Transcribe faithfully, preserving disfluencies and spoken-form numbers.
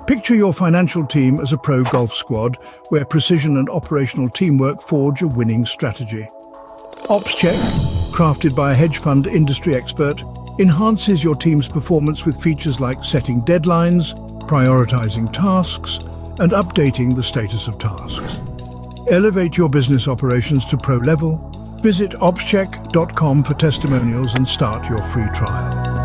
Picture your financial team as a pro golf squad where precision and operational teamwork forge a winning strategy. OpsCheck, crafted by a hedge fund industry expert, enhances your team's performance with features like setting deadlines, prioritizing tasks, and updating the status of tasks. Elevate your business operations to pro level. Visit opscheck dot com for testimonials and start your free trial.